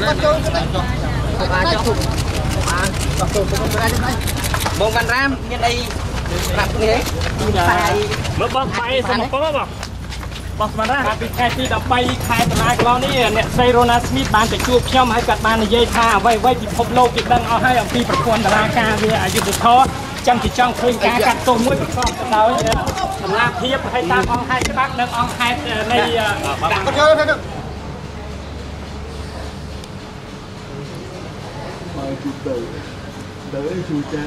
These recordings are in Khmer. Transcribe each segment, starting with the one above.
bông bàn ram như đây làm cái mới bóc bay xong một bó bọc bóc mà ra bị khai thì đập bay khai tận ai con đi nè xây Ronald Smith bán để chuột nhom hay cắt bán dây tha vay vay thì phập lô kịch đăng ao hai ông phiประกวดตลาดกาvềอายุติดท้อจังที่จ้องเคยการกัดตัวมุ้ยประกอบกันเราสำนักเทียบให้ตามองให้บักเดินองให้ในดังก็เยอะเลย đỡ chú chá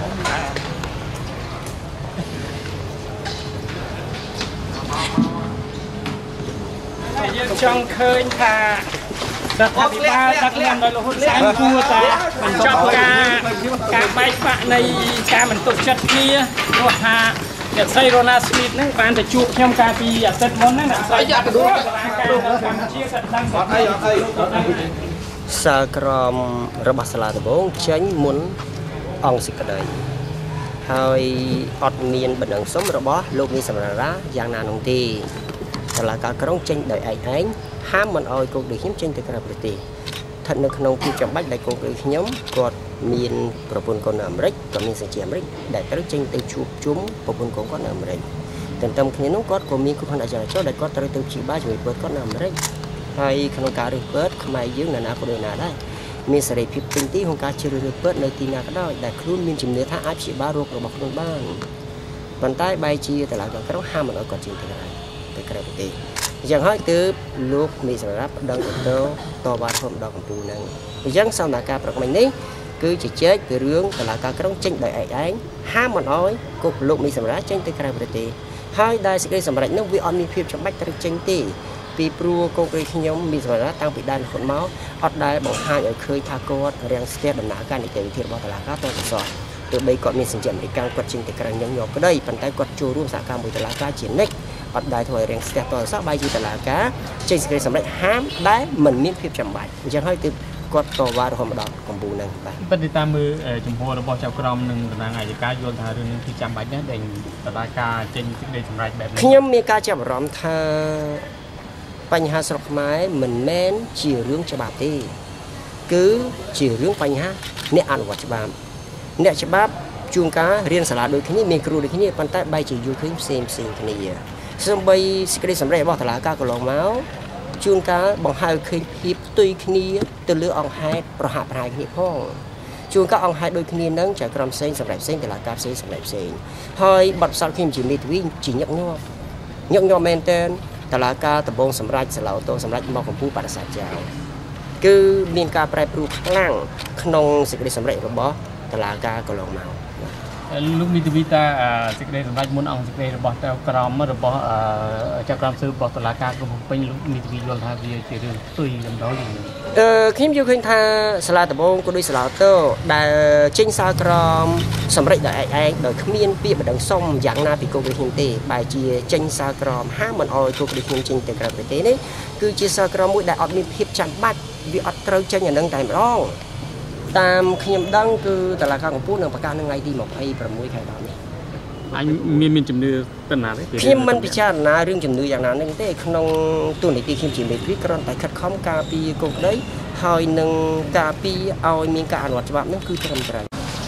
យើងចង់ឃើញថារដ្ឋាភិបាលដឹកនាំដោយលោកហ៊ុនសែនគួរតែបញ្ចប់ការបែកបាក់នៃការមិនទុកចិត្តគ្នាព្រោះថាអ្នកស្រីរ៉ូណាស្មីតហ្នឹងបានទៅជួបខ្ញុំកាលពីអាទិត្យមុនហ្នឹងអ្នកស្រីយកទៅដល់កម្ពុជាសិតដឹងអត់អីសាលក្រមរបស់សាលាដំបងចេញមុនអង្គសេចក្តីហើយអត់មានបណ្ដឹងសុំរបស់លោកមីសម្រាប់យ៉ាងណានោះទេសាលាការក្រុងចេញដោយឯងហាមមិនអោយកូនដូចខ្ញុំចេញទៅក្រៅប្រទេសស្ថិតនៅក្នុងទីចាំបាច់ដែលកូនដូចខ្ញុំគាត់មានប្រពន្ធកូននៅអាមេរិកក៏មានសញ្ជាតិអាមេរិកដែលត្រូវចេញទៅជួបជុំប្រពន្ធកូនគាត់នៅអាមេរិកតែតាមគ្នានោះគាត់ក៏មានគ្រោះថ្នាក់ចរាចរណ៍ដែលគាត់ត្រូវទៅព្យាបាលជាមួយពលគាត់នៅអាមេរិកហើយក្នុងការរើសពើខ្មែរយើងណាក៏ដូចណាដែរមានសេរីភាពពេញទីក្នុងការជ្រើសរើសពើនៅទីណាក៏ដោយដែលខ្លួនមានជំនឿថាអាចព្យាបាលរោគរបស់ខ្លួនបានប៉ុន្តែបែរជាតឡាការក្រុងហាមមិនឲ្យគាត់ចេញទៅក្រៅប្រទេសអញ្ចឹងហើយទើបលោកមីសម្រាប់ប្តឹងទៅវត្តធម្មដល់កម្ពុជាហ្នឹងអញ្ចឹងសន្និការប្រកបនេះគឺជាជែកពីរឿងតឡាការក្រុងចេញដោយឯងហាមមិនអោយគុកលោកមីសម្រាប់ចេញទៅក្រៅប្រទេសហើយដែលសេចក្តីសម្រេចនោះវាអត់មានភាពចាំបាច់ត្រូវចេញទេពីព្រោះកូនក្រីខ្ញុំមីសម្រាប់តាំងពីដើមរហូតមកអត់ដែលបង្ហាញឲ្យឃើញថាគាត់រាំងស្ទះដំណើរការនីតិវិធីរបស់តឡាការតទៅសោះទោះបីគាត់មានសញ្ជាតិអាមេរិកគាត់ចេញទៅក្រៅញឹកញាប់ក្តីប៉ុន្តែគាត់ចូលរួមសហការមួយតឡាការជានិច្ចអត់ដែលធ្វើឲ្យរាំងស្ទះតទៅសោះបែរជាតឡាការចេញសេចក្តីសម្រេចហាមដែលមិនមានភាពចាំបាច់អញ្ចឹងហើយទើបគាត់តវ៉ារហូតមកដល់កម្ពុជាហ្នឹងបាទប៉ុន្តែតាមមើលចំហរបស់ចៅក្រមនិងតំណាងអាយកាយល់ថារឿងនេះគឺចាំបាច់ណាស់ដែលតឡាការចេញសេចក្តីសម្រេចបែបនេះខ្ញុំមានការចាប់អារម្មណ៍ថាបញ្ហាស្រុកខ្មែរមិនមែនជារឿងច្បាប់ទេគឺជារឿងបញ្ហាអ្នកអនុវត្តច្បាប់អ្នកច្បាប់ជួនកាលរៀនសាលាដូចគ្នាមានគ្រូដូចគ្នាប៉ុន្តែបែរជាយល់ឃើញផ្សេងគ្នាសូម្បីសេចក្តីសម្រេចរបស់តុលាការកន្លងមកជួនកាលបង្ហើបឃើញភាពផ្ទុយគ្នាទៅលើអង្គហេតុប្រហាក់ប្រហែលគ្នាផងជួនកាលអង្គហេតុដូចគ្នានឹងចៅក្រមផ្សេងសម្រាប់ផ្សេងតុលាការផ្សេងសម្រាប់ផ្សេងហើយបទពិសោធន៍ខ្ញុំជាមេធាវីជាញឹកញាប់មែនតើតឡាការដំបងសម្រាប់សាឡាអូតូសម្រាប់មកកម្ពុជាបដិសេធចោលគឺមានការប្រែប្រួលខ្លាំងក្នុងសេចក្តីសម្រេចរបស់តឡាការកន្លងមកលោកមីទីតាសេចក្តីសម្រេចមុនអង្គសេចក្តីរបស់ចៅក្រមរបស់ចៅក្រមស៊ើបរបស់តុលាការក្រុងភ្នំពេញលោកមីទីយល់ថាវាជារឿងផ្ទុយដំណោយខ្ញុំយល់ឃើញថាសាលាដំបងក៏ដូចសាឡាអូតូដែលចេញសារក្រមសម្រេចដោយឯងដោយគ្មានពាក្យបណ្ដឹងសុំយ៉ាងណាពីកូនខ្ញុំទេបែរជាចេញសារក្រមហាមមិនអោយកូនខ្ញុំចេញទៅក្រៅប្រទេសនេះគឺជាសារក្រមមួយដែលអត់មានភាពចាំបាច់វាអត់ត្រូវចេញអានឹងតែម្ដងតាមខ្ញុំដឹងគឺតឡាការកម្ពុជានឹងប្រកាសនៅថ្ងៃទី26ខែដល់នេះអញមានជំនឿទៅណាទេខ្ញុំមិនពិចារណារឿងជំនឿយ៉ាងណានឹងទេក្នុងទូនីតិខ្ញុំជាមេធាវីគ្រាន់តែខិតខំការពារកូនក្តីហើយនឹងការពារឲ្យមានការអនុវត្តច្បាប់នោះគឺត្រឹមត្រូវ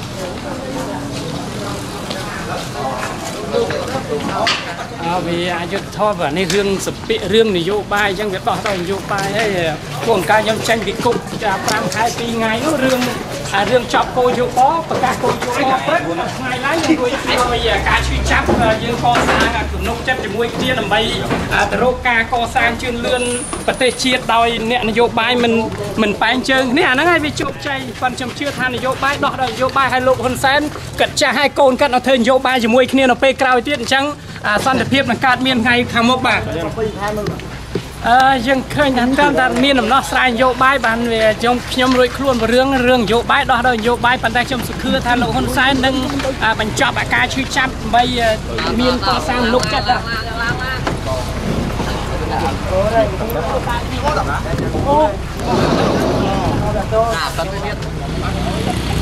វាអយុធធម៌នេះរឿងសពិរឿងនយោបាយអញ្ចឹងវាដោះដល់នយោបាយហើយពួកកាយខ្ញុំចេញពីគុក5ខែ2ថ្ងៃនោះរឿងចប់គោយោបប្រកាសគោយោបព្រឹកថ្ងៃឡើងយើងរួចឲ្យការឈឺចាប់យើងកសាងទំនុកចិត្តជាមួយគ្នាដើម្បីទៅរកការកសាងជឿនលឿនប្រទេសជាតិដោយអ្នកនយោបាយមិនបែងជើងគ្នាអាហ្នឹងហើយវាជោគជ័យប៉ុន្តែខ្ញុំជឿថានយោបាយដោះដល់នយោបាយឲ្យលោកហ៊ុនសែនកាត់ចាស់ឲ្យកូនកាត់ឲ្យធ្វើនយោបាយជាមួយគ្នានៅពេលក្រោយទៀតអញ្ចឹងសន្តិភាពនឹងកើតមានថ្ងៃខាងមុខបាទយើងឃើញថាមានដំណោះស្រាយនយោបាយបានវាខ្ញុំរួចខ្លួនរឿងនយោបាយដោះដល់នយោបាយប៉ុន្តែខ្ញុំសង្ឃឹមថាលោកហ៊ុនសែននឹងបញ្ចប់អាការឈឺចាប់ដើម្បីមានកសាងលុកចិត្តអូ